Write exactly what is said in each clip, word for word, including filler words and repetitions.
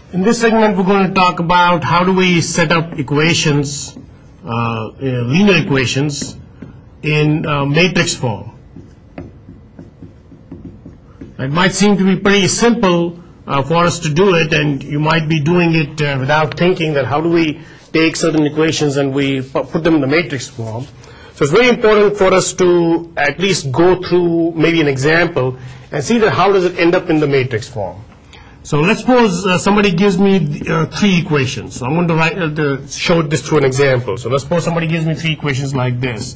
In this segment, we're going to talk about how do we set up equations, uh, uh, linear equations in uh, matrix form. It might seem to be pretty simple uh, for us to do it, and you might be doing it uh, without thinking that how do we take certain equations and we put them in the matrix form. So it's very important for us to at least go through maybe an example and see that how does it end up in the matrix form. So let's suppose uh, somebody gives me uh, three equations. So I'm going to, write, uh, to show this through an example. So let's suppose somebody gives me three equations like this.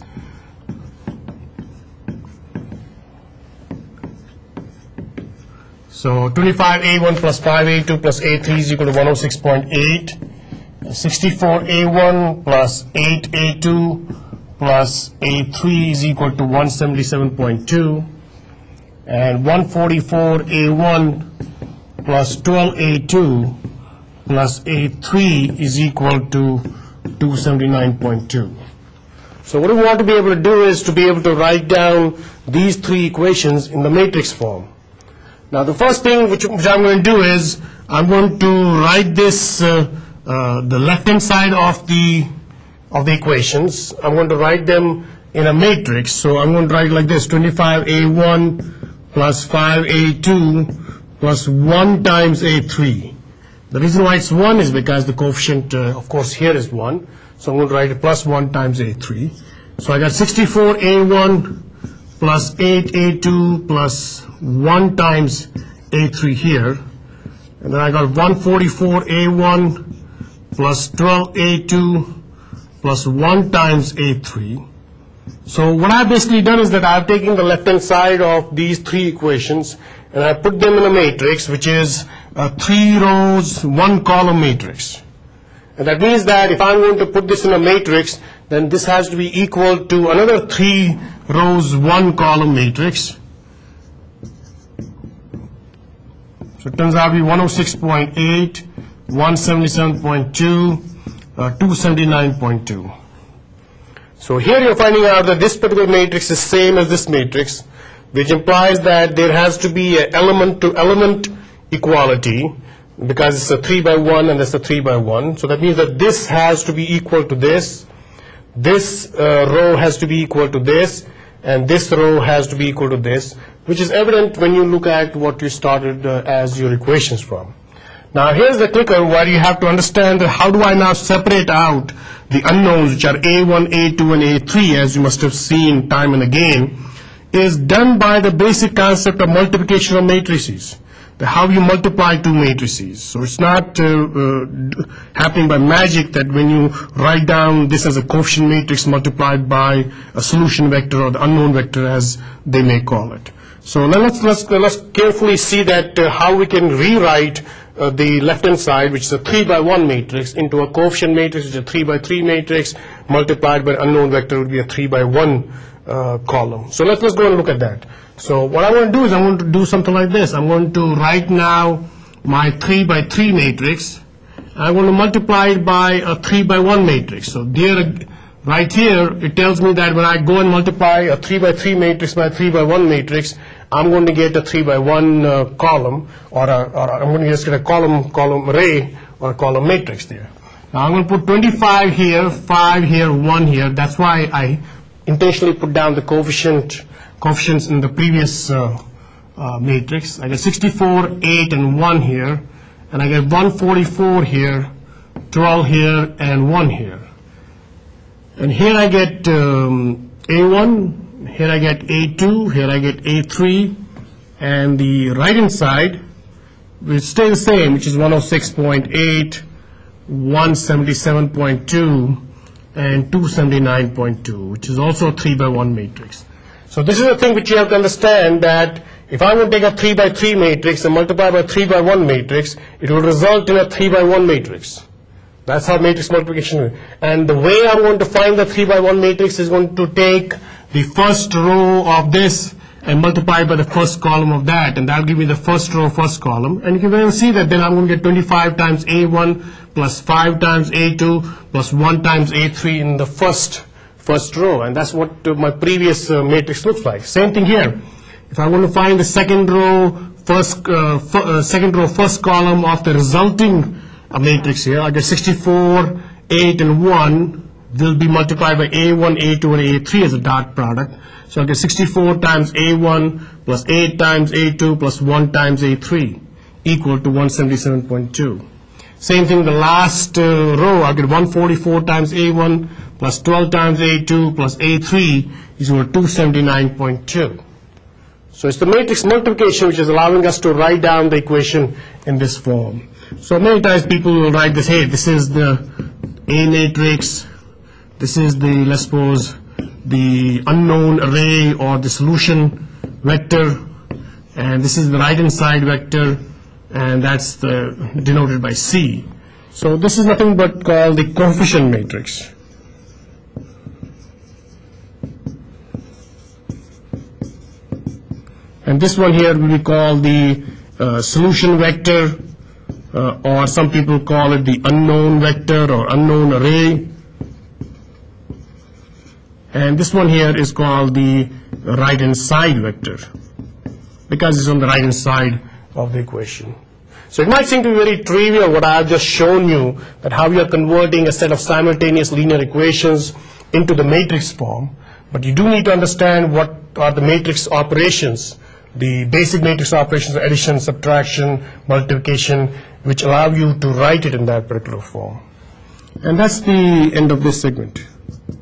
So twenty-five a one plus five a two plus a three is equal to one hundred six point eight. sixty-four a one plus eight a two plus a three is equal to one hundred seventy-seven point two. And one hundred forty-four a one plus twelve a two plus a three is equal to two hundred seventy-nine point two. So what we want to be able to do is to be able to write down these three equations in the matrix form. Now the first thing which, which I'm going to do is I'm going to write this uh, uh, the left hand side of the of the equations. I'm going to write them in a matrix. So I'm going to write like this: twenty-five a one plus five a two plus one times a three. The reason why it's one is because the coefficient, uh, of course, here is one. So I'm going to write it plus one times a three. So I got sixty-four a one plus eight a two plus one times a three here. And then I got one hundred forty-four a one plus twelve a two plus one times a three. So what I've basically done is that I've taken the left hand side of these three equations and I put them in a matrix which is a three rows, one column matrix. And that means that if I'm going to put this in a matrix, then this has to be equal to another three rows, one column matrix. So it turns out to be one hundred six point eight, one hundred seventy-seven point two, uh, two hundred seventy-nine point two. So here you're finding out that this particular matrix is same as this matrix, which implies that there has to be an element to element equality because it's a three by one and it's a three by one. So that means that this has to be equal to this, this uh, row has to be equal to this, and this row has to be equal to this, which is evident when you look at what you started uh, as your equations from. Now here's the clicker where you have to understand that how do I now separate out the unknowns, which are a one, a two, and a three, as you must have seen time and again, is done by the basic concept of multiplication of matrices. The how you multiply two matrices. So it's not uh, uh, happening by magic that when you write down this as a coefficient matrix multiplied by a solution vector or the unknown vector as they may call it. So let's, let's, let's carefully see that uh, how we can rewrite uh, the left hand side, which is a three by one matrix, into a coefficient matrix, which is a three by three matrix, multiplied by an unknown vector would be a three by one uh, column. So let's, let's go and look at that. So what I want to do is I'm going to do something like this. I'm going to write now my three by three matrix. I'm going to multiply it by a three by one matrix. So there, right here, it tells me that when I go and multiply a three by three matrix by a three by one matrix, I'm going to get a three by one uh, column, or, a, or a, I'm going to just get a column, column array, or a column matrix there. Now I'm going to put twenty-five here, five here, one here. That's why I intentionally put down the coefficient coefficients in the previous uh, uh, matrix. I get sixty-four, eight, and one here, and I get one hundred forty-four here, twelve here, and one here. And here I get um, a one, here I get a two, here I get a three, and the right hand side will stay the same, which is one hundred six point eight, one hundred seventy-seven point two, and two hundred seventy-nine point two, which is also a three by one matrix. So this is the thing which you have to understand, that if I would take a three by three matrix and multiply by three by one matrix, it will result in a three by one matrix. That's how matrix multiplication is. And the way I'm going to find the three by one matrix is going to take the first row of this and multiply by the first column of that, and that will give me the first row, first column. And you can see that then I'm going to get twenty-five times a one plus five times a two plus one times a three in the first first row, and that's what uh, my previous uh, matrix looks like. Same thing here. If I want to find the second row, first, uh, f uh, second row, first column of the resulting uh, matrix here. I get sixty-four, eight, and one will be multiplied by A one, A two, and A three as a dot product. So I get sixty-four times A one plus eight times A two plus one times A three equal to one seventy-seven point two. Same thing, the last uh, row, I get one forty-four times A one plus twelve times A two plus A three is equal to two seventy-nine point two. So it's the matrix multiplication which is allowing us to write down the equation in this form. So many times people will write this, hey, this is the A matrix, this is the, let's suppose, the unknown array or the solution vector, and this is the right hand side vector, and that's the, denoted by C. So this is nothing but called the coefficient matrix. And this one here will be called the uh, solution vector, uh, or some people call it the unknown vector or unknown array. And this one here is called the right hand side vector, because it's on the right hand side of the equation. So it might seem to be very trivial what I have just shown you, that how you are converting a set of simultaneous linear equations into the matrix form, but you do need to understand what are the matrix operations, the basic matrix operations, addition, subtraction, multiplication, which allow you to write it in that particular form. And that's the end of this segment.